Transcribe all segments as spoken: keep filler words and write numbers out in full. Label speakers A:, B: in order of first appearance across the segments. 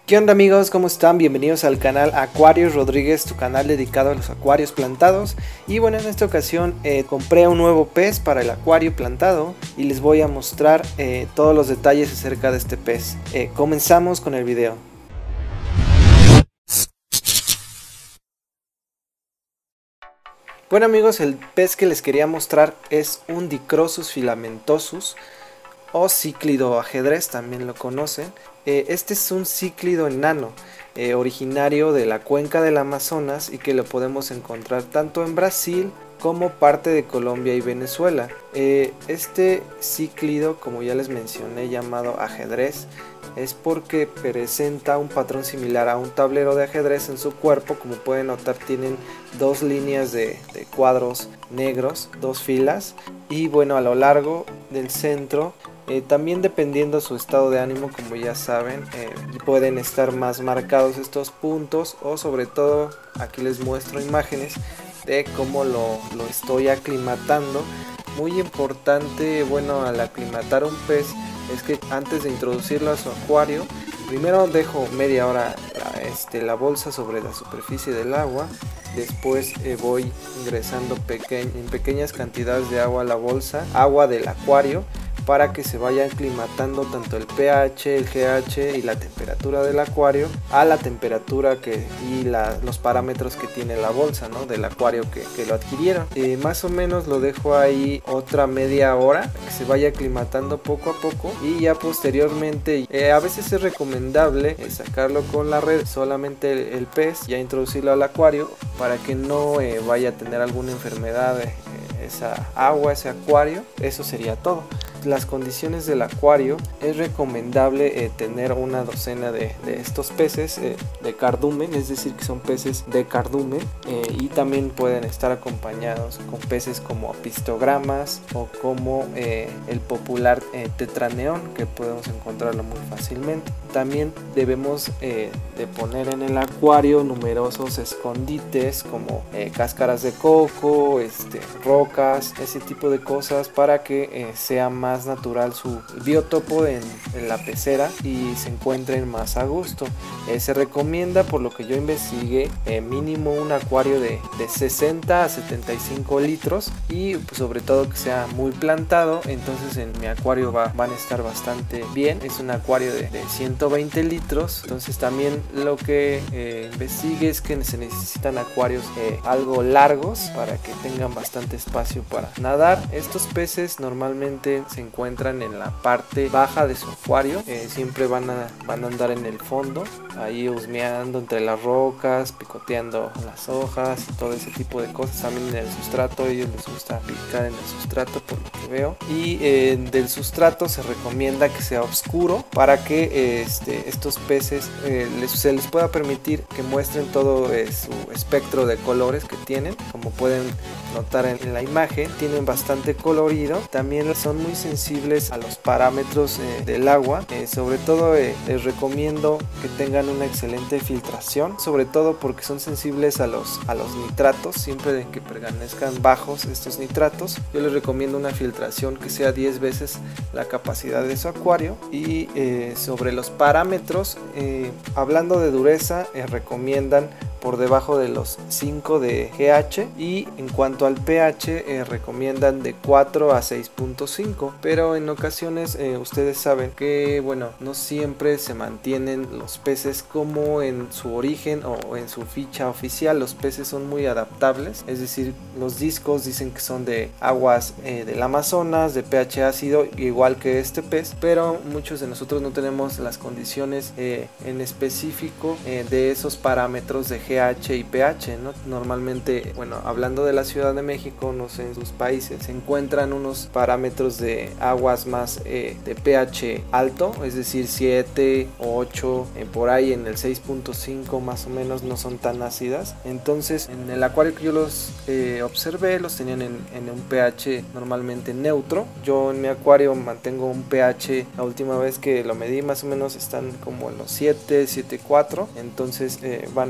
A: ¿Qué onda amigos? ¿Cómo están? Bienvenidos al canal Acuarios Rodríguez, tu canal dedicado a los acuarios plantados. Y bueno, en esta ocasión eh, compré un nuevo pez para el acuario plantado y les voy a mostrar eh, todos los detalles acerca de este pez. Eh, comenzamos con el video. Bueno amigos, el pez que les quería mostrar es un Dicrosus filamentosus o cíclido ajedrez, también lo conocen. Eh, este es un cíclido enano, eh, originario de la cuenca del Amazonas y que lo podemos encontrar tanto en Brasil como parte de Colombia y Venezuela. Eh, este cíclido, como ya les mencioné, llamado ajedrez, es porque presenta un patrón similar a un tablero de ajedrez en su cuerpo. Como pueden notar, tienen dos líneas de, de cuadros negros, dos filas, y bueno, a lo largo del centro, eh, también dependiendo su estado de ánimo, como ya saben, eh, pueden estar más marcados estos puntos, o sobre todo aquí les muestro imágenes de cómo lo, lo estoy aclimatando. Muy importante, bueno, al aclimatar un pez es que antes de introducirlo a su acuario, primero dejo media hora este, la bolsa sobre la superficie del agua. Después eh, voy ingresando peque en pequeñas cantidades de agua a la bolsa, agua del acuario, para que se vaya aclimatando tanto el pH, el pH y la temperatura del acuario a la temperatura que, y la, los parámetros que tiene la bolsa, ¿no?, del acuario que, que lo adquirieron. Eh, más o menos lo dejo ahí otra media hora, que se vaya aclimatando poco a poco, y ya posteriormente eh, a veces es recomendable eh, sacarlo con la red, solamente el, el pez, ya introducirlo al acuario para que no eh, vaya a tener alguna enfermedad eh, esa agua, ese acuario. Eso sería todo. Las condiciones del acuario: es recomendable eh, tener una docena de, de estos peces eh, de cardumen, es decir, que son peces de cardumen, eh, y también pueden estar acompañados con peces como pistogramas o como eh, el popular eh, tetraneón, que podemos encontrarlo muy fácilmente. También debemos eh, de poner en el acuario numerosos escondites como eh, cáscaras de coco, este, rocas, ese tipo de cosas, para que eh, sea más más natural su biotopo en, en la pecera y se encuentren más a gusto. Eh, se recomienda, por lo que yo investigué, eh, mínimo un acuario de, de sesenta a setenta y cinco litros, y pues, sobre todo que sea muy plantado. Entonces en mi acuario va, van a estar bastante bien. Es un acuario de, de ciento veinte litros. Entonces también lo que eh, investigué es que se necesitan acuarios eh, algo largos para que tengan bastante espacio para nadar. Estos peces normalmente se encuentran en la parte baja de su acuario, eh, siempre van a, van a andar en el fondo, ahí husmeando entre las rocas, picoteando las hojas y todo ese tipo de cosas. También en el sustrato, a ellos les gusta picar en el sustrato, por lo que veo. Y eh, del sustrato se recomienda que sea oscuro para que eh, este, estos peces eh, les, se les pueda permitir que muestren todo eh, su espectro de colores que tienen. Como pueden notar en, en la imagen, tienen bastante colorido. También son muy sensibles a los parámetros eh, del agua. Eh, sobre todo eh, les recomiendo que tengan una excelente filtración, sobre todo porque son sensibles a los, a los nitratos. Siempre de que permanezcan bajos estos nitratos, yo les recomiendo una filtración que sea diez veces la capacidad de su acuario. Y eh, sobre los parámetros, eh, hablando de dureza, eh, recomiendan por debajo de los cinco de pH, y en cuanto al pH eh, recomiendan de cuatro a seis punto cinco, pero en ocasiones eh, ustedes saben que bueno, no siempre se mantienen los peces como en su origen o en su ficha oficial. Los peces son muy adaptables, es decir, los discos dicen que son de aguas eh, del Amazonas, de pH ácido, igual que este pez, pero muchos de nosotros no tenemos las condiciones eh, en específico eh, de esos parámetros de pH y pH, ¿no? Normalmente, bueno, hablando de la Ciudad de México, no sé, en sus países se encuentran unos parámetros de aguas más eh, de pH alto, es decir, siete, ocho, eh, por ahí en el seis punto cinco más o menos, no son tan ácidas. Entonces en el acuario que yo los eh, observé, los tenían en, en un pH normalmente neutro. Yo en mi acuario mantengo un pH, la última vez que lo medí más o menos están como en los siete, siete punto cuatro, entonces eh, van a estar pues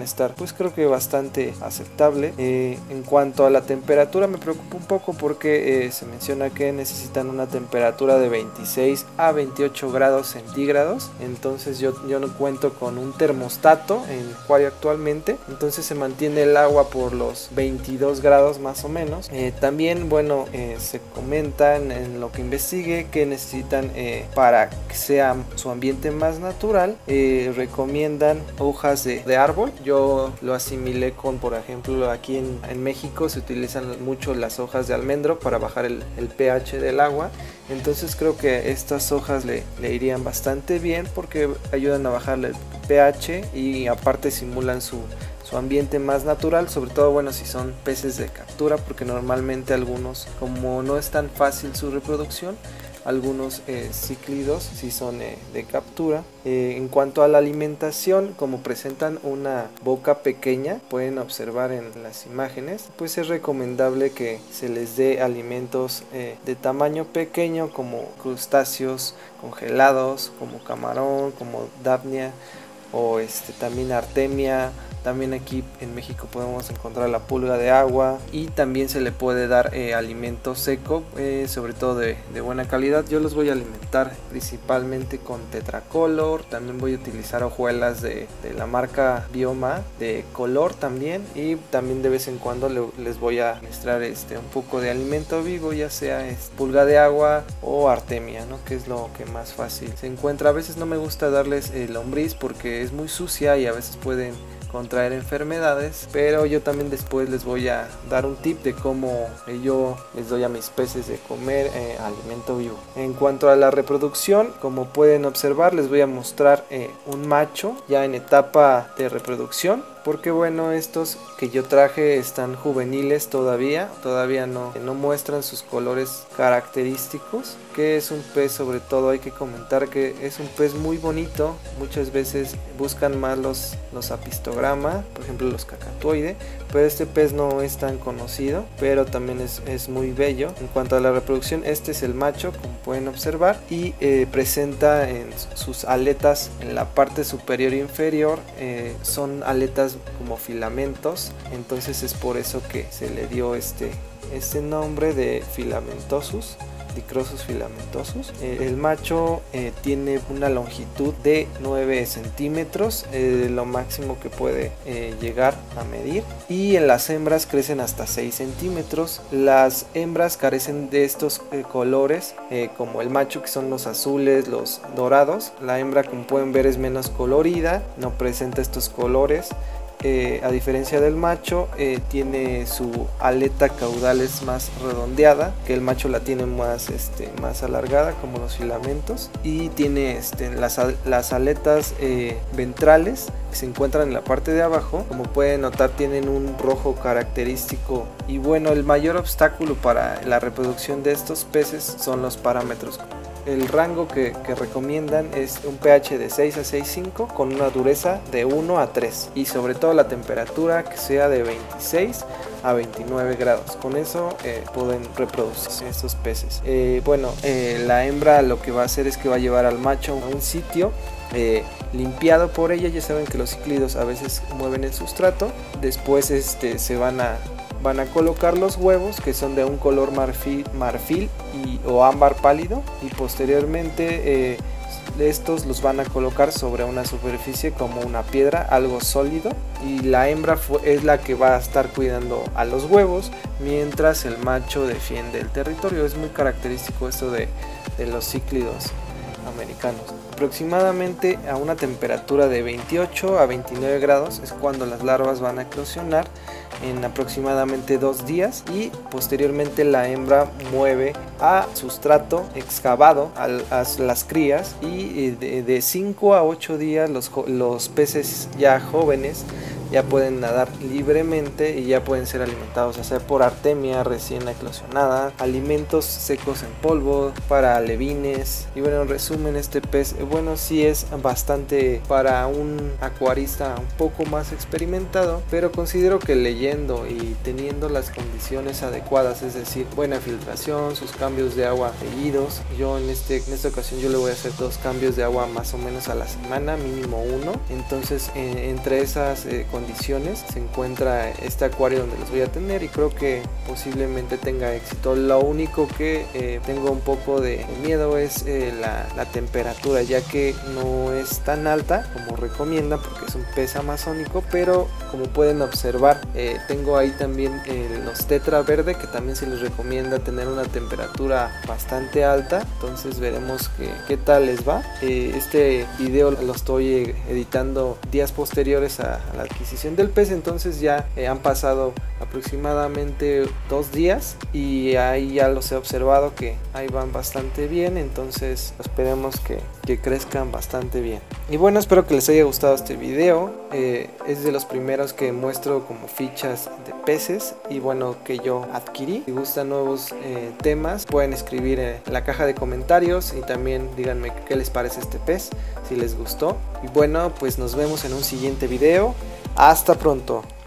A: pues creo que bastante aceptable. Eh, en cuanto a la temperatura me preocupa un poco porque eh, se menciona que necesitan una temperatura de veintiséis a veintiocho grados centígrados, entonces yo, yo no cuento con un termostato en el acuario actualmente, entonces se mantiene el agua por los veintidós grados más o menos. Eh, también bueno, eh, se comenta en, en lo que investigue que necesitan eh, para que sea su ambiente más natural, eh, recomiendan hojas de, de árbol. Yo lo asimilé con, por ejemplo, aquí en, en México se utilizan mucho las hojas de almendro para bajar el, el pH del agua, entonces creo que estas hojas le, le irían bastante bien porque ayudan a bajar el pH y aparte simulan su su ambiente más natural, sobre todo bueno si son peces de captura, porque normalmente algunos, como no es tan fácil su reproducción, algunos eh, cíclidos sí son eh, de captura. Eh, en cuanto a la alimentación, como presentan una boca pequeña, pueden observar en las imágenes, pues es recomendable que se les dé alimentos eh, de tamaño pequeño como crustáceos congelados, como camarón, como dapnia o este, también artemia. También aquí en México podemos encontrar la pulga de agua y también se le puede dar eh, alimento seco, eh, sobre todo de, de buena calidad. Yo los voy a alimentar principalmente con tetracolor, también voy a utilizar hojuelas de, de la marca Bioma de color también, y también de vez en cuando le, les voy a mezclar este, un poco de alimento vivo, ya sea es, pulga de agua o artemia, ¿no? Que es lo que más fácil se encuentra. A veces no me gusta darles eh, lombriz porque es muy sucia y a veces pueden contraer enfermedades, pero yo también después les voy a dar un tip de cómo yo les doy a mis peces de comer eh, alimento vivo. En cuanto a la reproducción, como pueden observar, les voy a mostrar eh, un macho ya en etapa de reproducción, porque bueno, estos que yo traje están juveniles todavía, todavía no, no muestran sus colores característicos, que es un pez, sobre todo hay que comentar que es un pez muy bonito. Muchas veces buscan más los, los apistograma, por ejemplo los cacatoide, pero este pez no es tan conocido, pero también es, es muy bello. En cuanto a la reproducción, este es el macho, como pueden observar, y eh, presenta en sus aletas en la parte superior e inferior, eh, son aletas como filamentos, entonces es por eso que se le dio este, este nombre de Filamentosus, Dicrosus filamentosus. Eh, el macho eh, tiene una longitud de nueve centímetros, eh, lo máximo que puede eh, llegar a medir, y en las hembras crecen hasta seis centímetros. Las hembras carecen de estos eh, colores eh, como el macho, que son los azules, los dorados. La hembra, como pueden ver, es menos colorida, no presenta estos colores. Eh, a diferencia del macho, eh, tiene su aleta caudal es más redondeada, que el macho la tiene más, este, más alargada como los filamentos, y tiene este, las, las aletas eh, ventrales que se encuentran en la parte de abajo, como pueden notar tienen un rojo característico. Y bueno, el mayor obstáculo para la reproducción de estos peces son los parámetros. El rango que, que recomiendan es un pH de seis a seis punto cinco con una dureza de uno a tres, y sobre todo la temperatura que sea de veintiséis a veintinueve grados. Con eso eh, pueden reproducir estos peces. Eh, bueno, eh, la hembra lo que va a hacer es que va a llevar al macho a un sitio eh, limpiado por ella. Ya saben que los cíclidos a veces mueven el sustrato. Después este, se van a van a colocar los huevos, que son de un color marfil, marfil y, o ámbar pálido, y posteriormente eh, estos los van a colocar sobre una superficie como una piedra, algo sólido, y la hembra es la que va a estar cuidando a los huevos mientras el macho defiende el territorio. Es muy característico esto de, de los cíclidos americanos. Aproximadamente a una temperatura de veintiocho a veintinueve grados es cuando las larvas van a eclosionar en aproximadamente dos días, y posteriormente la hembra mueve a sustrato excavado a, a las crías, y de cinco a ocho días los, los peces ya jóvenes ya pueden nadar libremente y ya pueden ser alimentados, ya sea por artemia recién eclosionada, alimentos secos en polvo, para alevines. Y bueno, en resumen, este pez, bueno, sí es bastante para un acuarista un poco más experimentado, pero considero que leyendo y teniendo las condiciones adecuadas, es decir, buena filtración, sus cambios de agua seguidos. Yo en, este, en esta ocasión yo le voy a hacer dos cambios de agua más o menos a la semana, mínimo uno. Entonces, eh, entre esas eh, condiciones condiciones se encuentra este acuario donde los voy a tener, y creo que posiblemente tenga éxito. Lo único que eh, tengo un poco de miedo es eh, la, la temperatura, ya que no es tan alta como recomienda porque es un pez amazónico, pero como pueden observar eh, tengo ahí también eh, los tetra verde, que también se les recomienda tener una temperatura bastante alta. Entonces veremos que, qué tal les va. Eh, este video lo estoy editando días posteriores a, a la adquisición del pez, entonces ya eh, han pasado aproximadamente dos días y ahí ya los he observado que ahí van bastante bien, entonces esperemos que, que crezcan bastante bien. Y bueno, espero que les haya gustado este video. Eh, es de los primeros que muestro como fichas de peces y bueno, que yo adquirí. Si gustan nuevos eh, temas, pueden escribir en la caja de comentarios y también díganme qué les parece este pez, si les gustó. Y bueno, pues nos vemos en un siguiente video. Hasta pronto.